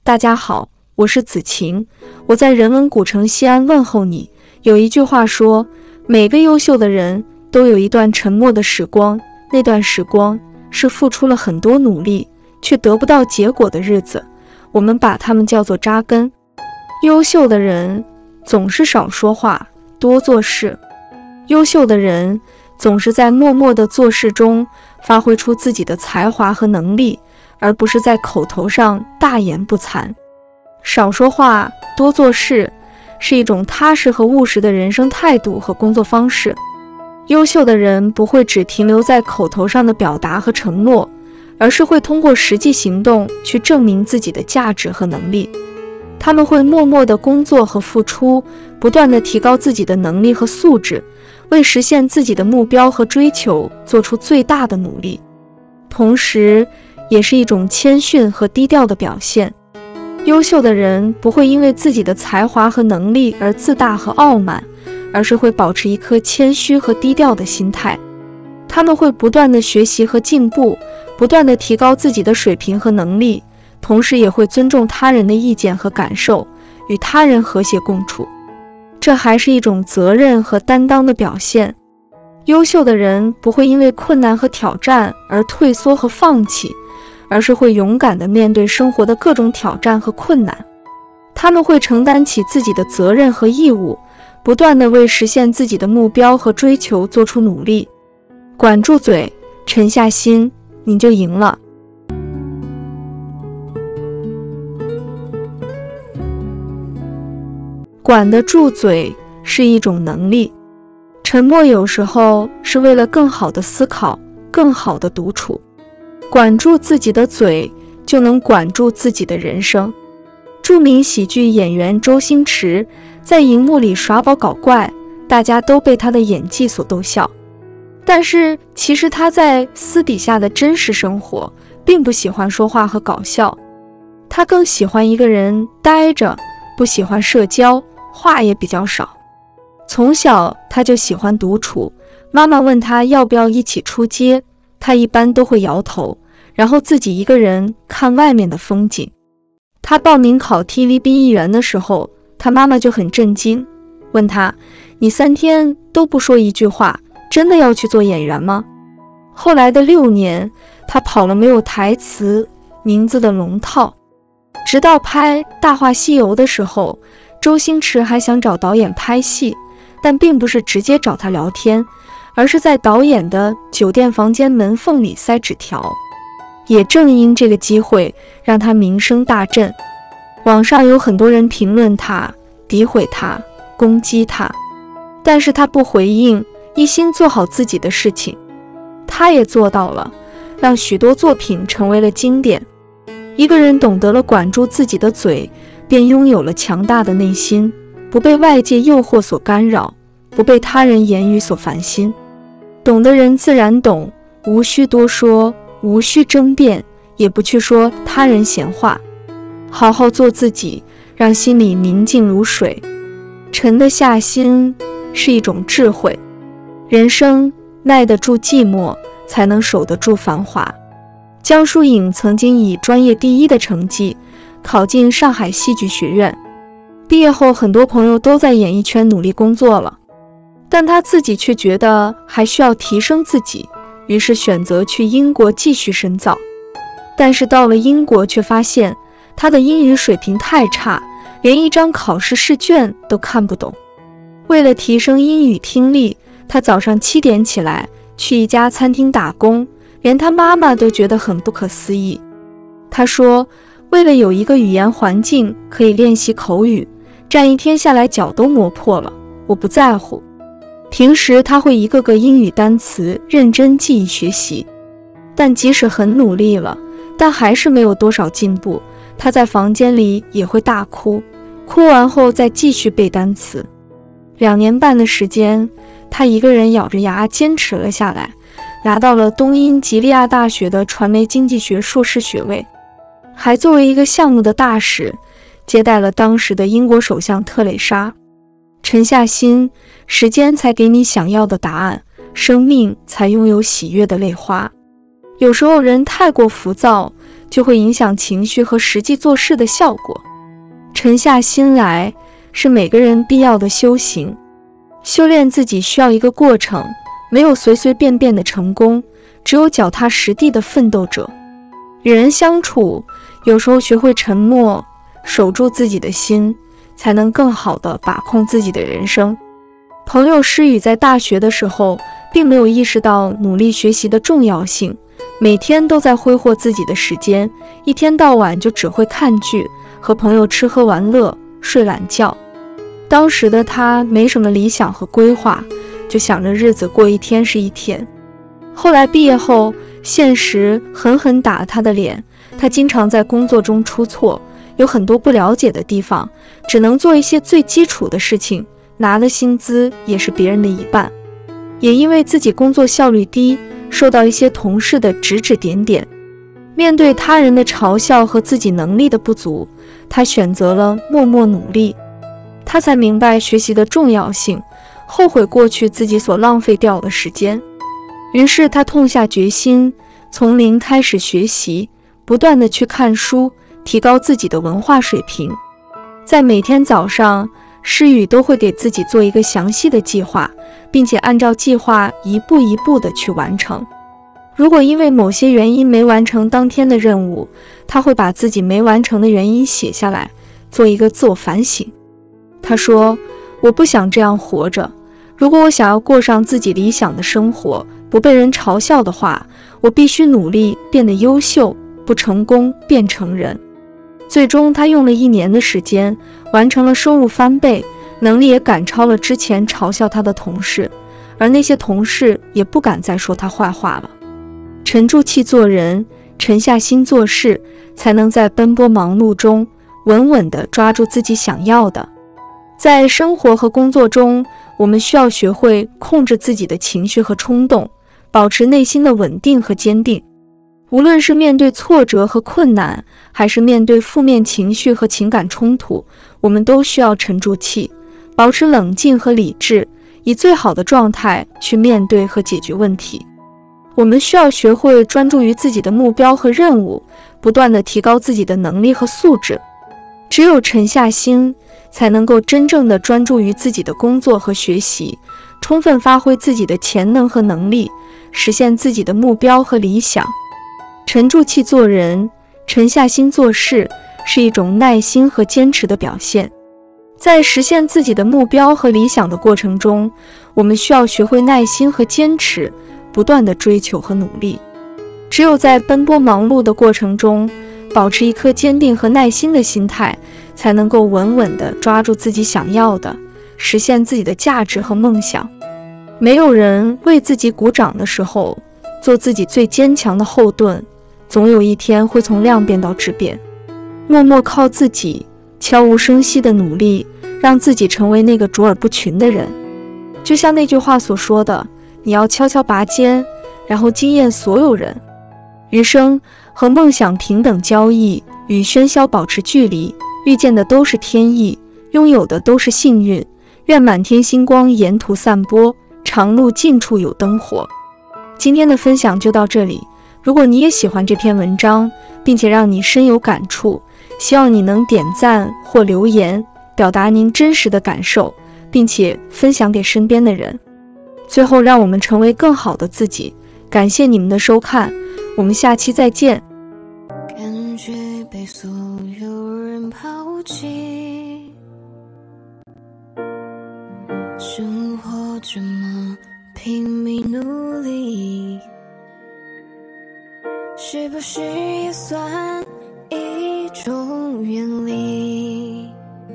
大家好，我是子晴，我在人文古城西安问候你。有一句话说，每个优秀的人都有一段沉默的时光，那段时光是付出了很多努力却得不到结果的日子，我们把它们叫做扎根。优秀的人总是少说话，多做事。优秀的人总是在默默的做事中发挥出自己的才华和能力，而不是在口头上大言不惭。少说话，多做事，是一种踏实和务实的人生态度和工作方式。优秀的人不会只停留在口头上的表达和承诺，而是会通过实际行动去证明自己的价值和能力。他们会默默的工作和付出，不断的提高自己的能力和素质，为实现自己的目标和追求做出最大的努力，同时也是一种谦逊和低调的表现。优秀的人不会因为自己的才华和能力而自大和傲慢，而是会保持一颗谦虚和低调的心态。他们会不断的学习和进步，不断的提高自己的水平和能力，同时也会尊重他人的意见和感受，与他人和谐共处。这还是一种责任和担当的表现。优秀的人不会因为困难和挑战而退缩和放弃，而是会勇敢地面对生活的各种挑战和困难。他们会承担起自己的责任和义务，不断地为实现自己的目标和追求做出努力。管住嘴，沉下心，你就赢了。管得住嘴是一种能力，沉默有时候是为了更好的思考，更好的独处。管住自己的嘴，就能管住自己的人生。著名喜剧演员周星驰在荧幕里耍宝搞怪，大家都被他的演技所逗笑。但是其实他在私底下的真实生活并不喜欢说话和搞笑，他更喜欢一个人待着，不喜欢社交，话也比较少。从小他就喜欢独处，妈妈问他要不要一起出街，他一般都会摇头，然后自己一个人看外面的风景。他报名考 TVB 艺员的时候，他妈妈就很震惊，问他，你3天都不说一句话，真的要去做演员吗？后来的6年，他跑了没有台词名字的龙套。直到拍《大话西游》的时候，周星驰还想找导演拍戏，但并不是直接找他聊天，而是在导演的酒店房间门缝里塞纸条。也正因这个机会，让他名声大振。网上有很多人评论他，诋毁他，攻击他，但是他不回应，一心做好自己的事情。他也做到了，让许多作品成为了经典。一个人懂得了管住自己的嘴，便拥有了强大的内心，不被外界诱惑所干扰，不被他人言语所烦心。懂的人自然懂，无需多说，无需争辩，也不去说他人闲话。好好做自己，让心里宁静如水。沉得下心是一种智慧。人生耐得住寂寞，才能守得住繁华。江疏影曾经以专业第1的成绩考进上海戏剧学院，毕业后很多朋友都在演艺圈努力工作了，但他自己却觉得还需要提升自己，于是选择去英国继续深造。但是到了英国却发现他的英语水平太差，连一张考试试卷都看不懂。为了提升英语听力，他早上7点起来去一家餐厅打工，连他妈妈都觉得很不可思议。他说，为了有一个语言环境可以练习口语，站1天下来脚都磨破了，我不在乎。平时他会一个个英语单词认真记忆学习，但即使很努力了，但还是没有多少进步。他在房间里也会大哭，哭完后再继续背单词。2年半的时间，他一个人咬着牙坚持了下来，拿到了东英吉利亚大学的传媒经济学硕士学位，还作为一个项目的大使，接待了当时的英国首相特蕾莎。沉下心，时间才给你想要的答案，生命才拥有喜悦的泪花。有时候人太过浮躁， 就会影响情绪和实际做事的效果。沉下心来是每个人必要的修行，修炼自己需要一个过程，没有随随便便的成功，只有脚踏实地的奋斗者。与人相处，有时候学会沉默，守住自己的心，才能更好地把控自己的人生。朋友诗雨在大学的时候并没有意识到努力学习的重要性，每天都在挥霍自己的时间，一天到晚就只会看剧，和朋友吃喝玩乐，睡懒觉。当时的他没什么理想和规划，就想着日子过一天是一天。后来毕业后，现实狠狠打他的脸，他经常在工作中出错，有很多不了解的地方，只能做一些最基础的事情，拿的薪资也是别人的一半。也因为自己工作效率低，受到一些同事的指指点点。面对他人的嘲笑和自己能力的不足，他选择了默默努力。他才明白学习的重要性，后悔过去自己所浪费掉的时间。于是他痛下决心，从零开始学习，不断地去看书，提高自己的文化水平。在每天早上，诗雨都会给自己做一个详细的计划，并且按照计划一步一步地去完成。如果因为某些原因没完成当天的任务，他会把自己没完成的原因写下来，做一个自我反省。他说，我不想这样活着，如果我想要过上自己理想的生活，不被人嘲笑的话，我必须努力变得优秀，不成功变成人。最终他用了1年的时间，完成了收入翻倍，能力也赶超了之前嘲笑他的同事，而那些同事也不敢再说他坏话了。沉住气做人，沉下心做事，才能在奔波忙碌中稳稳地抓住自己想要的。在生活和工作中，我们需要学会控制自己的情绪和冲动，保持内心的稳定和坚定。无论是面对挫折和困难，还是面对负面情绪和情感冲突，我们都需要沉住气，保持冷静和理智，以最好的状态去面对和解决问题。我们需要学会专注于自己的目标和任务，不断地提高自己的能力和素质。只有沉下心，才能够真正的专注于自己的工作和学习，充分发挥自己的潜能和能力，实现自己的目标和理想。沉住气做人，沉下心做事，是一种耐心和坚持的表现。在实现自己的目标和理想的过程中，我们需要学会耐心和坚持，不断的追求和努力。只有在奔波忙碌的过程中，保持一颗坚定和耐心的心态，才能够稳稳地抓住自己想要的，实现自己的价值和梦想。没有人为自己鼓掌的时候，做自己最坚强的后盾，总有一天会从量变到质变。默默靠自己，悄无声息的努力，让自己成为那个卓尔不群的人。就像那句话所说的，你要悄悄拔尖，然后惊艳所有人。余生和梦想平等交易，与喧嚣保持距离，遇见的都是天意，拥有的都是幸运。愿满天星光沿途散播，长路尽处有灯火。今天的分享就到这里，如果你也喜欢这篇文章，并且让你深有感触，希望你能点赞或留言，表达您真实的感受，并且分享给身边的人。最后，让我们成为更好的自己。感谢你们的收看，我们下期再见。 感觉被所有人抛弃，生活这么拼命努力，是不是也算一种远离？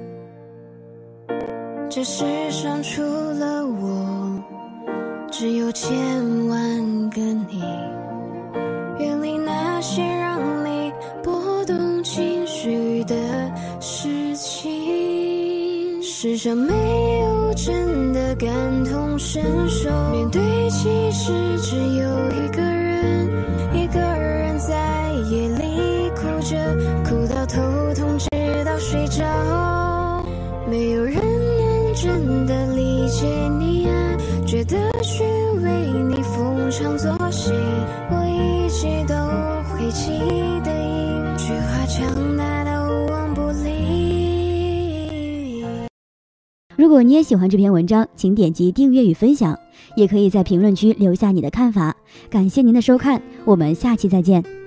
这世上除了我，只有千万个你。远离那些让你波动情绪的事情，世上没有真的感同身受，面对其实只有一个人，一个人在夜里哭着，哭到头痛直到睡着。没有人能真的理解你啊，觉得去为你逢场作戏，我一直都会记得如果你也喜欢这篇文章，请点击订阅与分享，也可以在评论区留下你的看法。感谢您的收看，我们下期再见。